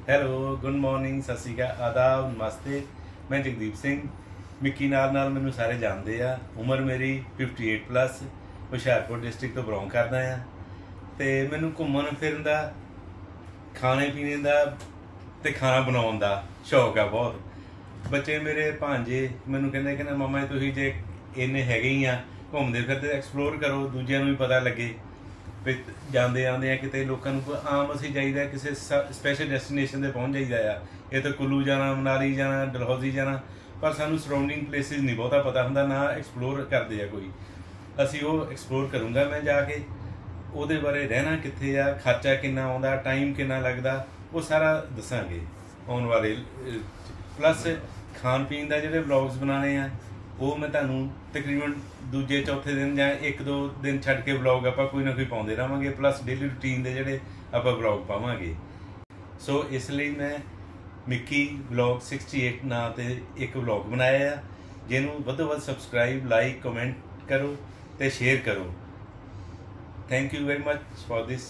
Hello, good morning, ਸਤਿ ਸ਼੍ਰੀ ਅਕਾਲ, ਆਦਾਬ, ਨਮਸਤੇ। ਮੈਂ Jagdeep Singh. Mickey ਨਾਲ ਮੈਨੂੰ ਸਾਰੇ ਜਾਣਦੇ ਆ। ਉਮਰ ਮੇਰੀ 58+, ਹੁਸ਼ਿਆਰਪੁਰ ਡਿਸਟ੍ਰਿਕਟ ਤੋਂ ਬਿਲੋਂਗ ਕਰਦਾ ਆ। ਅਤੇ ਮੈਨੂੰ ਘੁੰਮਣ ਫਿਰਨ ਦਾ, ਖਾਣੇ ਪੀਣੇ ਦਾ ਅਤੇ ਖਾਣਾ ਬਣਾਉਣ ਦਾ ਸ਼ੌਕ ਆ ਬਹੁਤ। ਬੱਚੇ ਮੇਰੇ ਭਾਂਜੇ ਮੈਨੂੰ ਕਹਿੰਦੇ ਮਾਮਾ ਤੁਸੀਂ ਜੇ ਇੰਨੇ ਹੈਗੇ ਹੀ ਆ, ਘੁੰਮਦੇ ਫਿਰਦੇ ਐਕਸਪਲੋਰ ਕਰੋ, ਦੂਜਿਆਂ ਨੂੰ ਵੀ ਪਤਾ ਲੱਗੇ। ਜਾਂਦੇ ਆਉਂਦੇ ਆ ਕਿਤੇ, ਲੋਕਾਂ ਨੂੰ ਆਮ ਅਸੀਂ ਜਾਈਦਾ ਕਿਸੇ ਸਪੈਸ਼ਲ ਡੈਸਟੀਨੇਸ਼ਨ 'ਤੇ ਪਹੁੰਚ ਜਾਈਦਾ ਆ। ਇਹ ਤਾਂ ਕੁੱਲੂ ਜਾਣਾ, ਮਨਾਲੀ ਜਾਣਾ, ਡਲਹੌਜ਼ੀ ਜਾਣਾ, ਪਰ ਸਾਨੂੰ ਸਰਾਊਂਡਿੰਗ ਪਲੇਸਿਸ ਨਹੀਂ ਬਹੁਤਾ ਪਤਾ ਹੁੰਦਾ, ਨਾ ਐਕਸਪਲੋਰ ਕਰਦੇ ਆ ਕੋਈ। ਅਸੀਂ ਉਹ ਐਕਸਪਲੋਰ ਕਰੂੰਗਾ ਮੈਂ ਜਾ ਕੇ, ਉਹਦੇ ਬਾਰੇ ਰਹਿਣਾ ਕਿੱਥੇ ਆ, ਖਰਚਾ ਕਿੰਨਾ ਆਉਂਦਾ, ਟਾਈਮ ਕਿੰਨਾ ਲੱਗਦਾ, ਉਹ ਸਾਰਾ ਦੱਸਾਂਗੇ ਆਉਣ ਵਾਲੇ। ਪਲੱਸ ਖਾਣ ਪੀਣ ਦਾ ਜਿਹੜੇ ਵਲੋਗਸ ਬਣਾਉਣੇ ਆ, ਉਹ ਮੈਂ ਤੁਹਾਨੂੰ ਤਕਰੀਬਨ ਦੂਜੇ ਚੌਥੇ ਦਿਨ ਜਾਂ 1-2 ਦਿਨ ਛੱਡ ਕੇ ਵਲੋਗ ਆਪਾਂ ਕੋਈ ਨਾ ਕੋਈ ਪਾਉਂਦੇ ਰਹਾਂਗੇ। ਪਲੱਸ ਡੇਲੀ ਰੂਟੀਨ ਦੇ ਜਿਹੜੇ ਆਪਾਂ ਵਲੋਗ ਪਾਵਾਂਗੇ। ਸੋ ਇਸ ਲਈ ਮੈਂ ਮਿੱਕੀ ਵਲੋਗ 68 ਨਾਂ 'ਤੇ ਇੱਕ ਵਲੋਗ ਬਣਾਇਆ ਆ, ਜਿਹਨੂੰ ਵੱਧੋ ਵੱਧ ਸਬਸਕ੍ਰਾਈਬ, ਲਾਈਕ, ਕਮੈਂਟ ਕਰੋ ਅਤੇ ਸ਼ੇਅਰ ਕਰੋ। Thank you very much for this.